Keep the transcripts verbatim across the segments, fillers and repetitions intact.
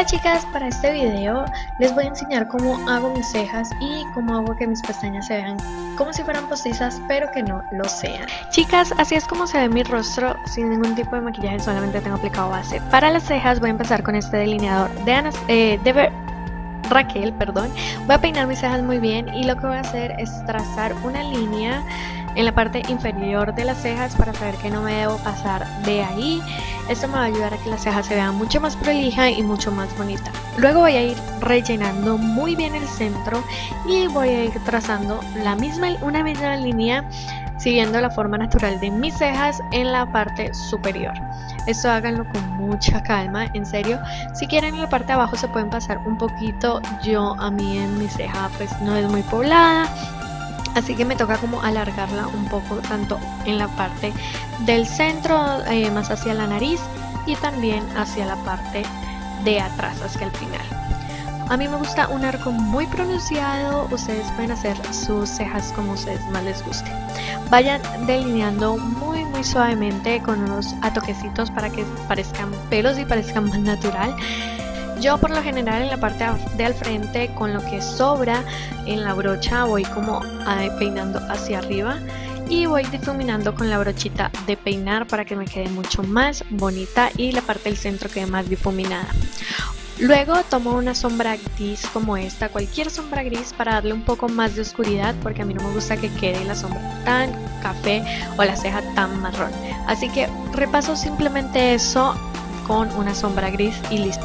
chicas, para este video les voy a enseñar cómo hago mis cejas y cómo hago que mis pestañas se vean como si fueran postizas pero que no lo sean. Chicas, así es como se ve mi rostro sin ningún tipo de maquillaje, solamente tengo aplicado base. Para las cejas voy a empezar con este delineador de, Ana, eh, de Ver Raquel, perdón. Voy a peinar mis cejas muy bien y lo que voy a hacer es trazar una línea en la parte inferior de las cejas para saber que no me debo pasar de ahí. Esto me va a ayudar a que la ceja se vea mucho más prolija y mucho más bonita. Luego voy a ir rellenando muy bien el centro y voy a ir trazando la misma, una misma línea siguiendo la forma natural de mis cejas en la parte superior. Esto háganlo con mucha calma, en serio. Si quieren en la parte de abajo se pueden pasar un poquito. Yo a mí en mi ceja pues no es muy poblada, así que me toca como alargarla un poco tanto en la parte del centro, eh, más hacia la nariz y también hacia la parte de atrás, hacia el final. A mí me gusta un arco muy pronunciado, ustedes pueden hacer sus cejas como ustedes más les guste. Vayan delineando muy muy suavemente con unos toquecitos para que parezcan pelos y parezcan más natural. Yo por lo general en la parte de al frente con lo que sobra en la brocha voy como eh, peinando hacia arriba y voy difuminando con la brochita de peinar para que me quede mucho más bonita y la parte del centro quede más difuminada. Luego tomo una sombra gris como esta, cualquier sombra gris, para darle un poco más de oscuridad porque a mí no me gusta que quede la sombra tan café o la ceja tan marrón. Así que repaso simplemente eso con una sombra gris y listo.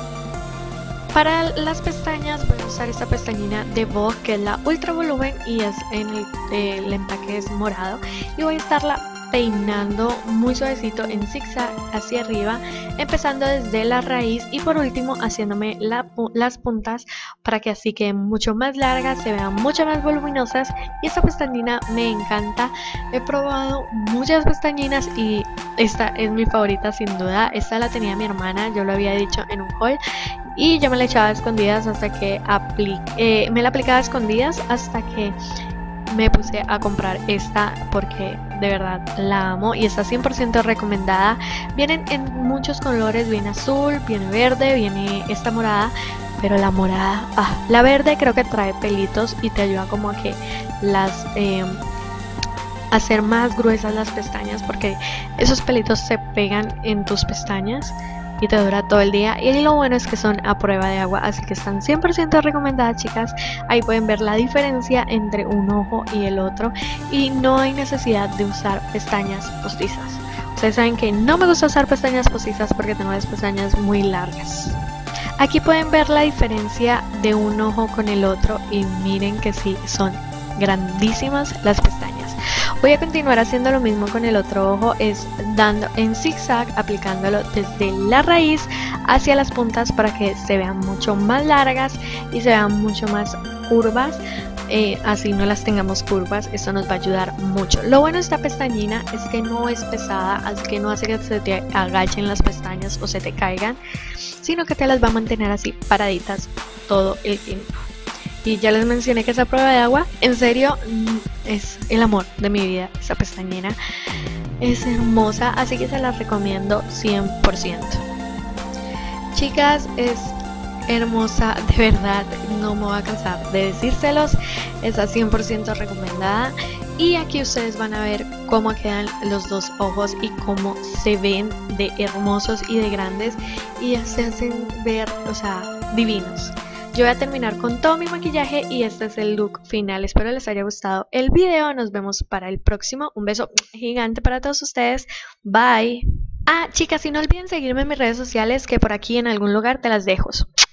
Para las pestañas voy a usar esta pestañina de Vogue que es la Ultra Volumen y es en el, el empaque es morado, y voy a estarla peinando muy suavecito en zigzag hacia arriba, empezando desde la raíz y por último haciéndome la, las puntas para que así queden mucho más largas, se vean mucho más voluminosas. Y esta pestañina me encanta, he probado muchas pestañinas y esta es mi favorita sin duda. Esta la tenía mi hermana, yo lo había dicho en un haul, y yo me la echaba a escondidas hasta que eh, me la aplicaba a escondidas hasta que me puse a comprar esta porque de verdad la amo y está cien por ciento recomendada. Vienen en muchos colores, viene azul, viene verde, viene esta morada, pero la morada, ah, la verde creo que trae pelitos y te ayuda como a que las eh, hacer más gruesas las pestañas, porque esos pelitos se pegan en tus pestañas y te dura todo el día. Y lo bueno es que son a prueba de agua, así que están cien por ciento recomendadas, chicas. Ahí pueden ver la diferencia entre un ojo y el otro y no hay necesidad de usar pestañas postizas. Ustedes saben que no me gusta usar pestañas postizas porque tengo las pestañas muy largas. Aquí pueden ver la diferencia de un ojo con el otro y miren que sí, son grandísimas las pestañas. Voy a continuar haciendo lo mismo con el otro ojo, es dando en zigzag, aplicándolo desde la raíz hacia las puntas para que se vean mucho más largas y se vean mucho más curvas. Eh, así no las tengamos curvas, esto nos va a ayudar mucho. Lo bueno de esta pestañina es que no es pesada, así que no hace que se te agachen las pestañas o se te caigan, sino que te las va a mantener así paraditas todo el tiempo. Y ya les mencioné que esa prueba de agua, en serio, es el amor de mi vida. Esa pestañina es hermosa, así que se la recomiendo cien por ciento. Chicas, es hermosa, de verdad, no me voy a cansar de decírselos. Está cien por ciento recomendada. Y aquí ustedes van a ver cómo quedan los dos ojos y cómo se ven de hermosos y de grandes. Y se hacen ver, o sea, divinos. Yo voy a terminar con todo mi maquillaje y este es el look final. Espero les haya gustado el video. Nos vemos para el próximo. Un beso gigante para todos ustedes. Bye. Ah, chicas, y no olviden seguirme en mis redes sociales que por aquí en algún lugar te las dejo.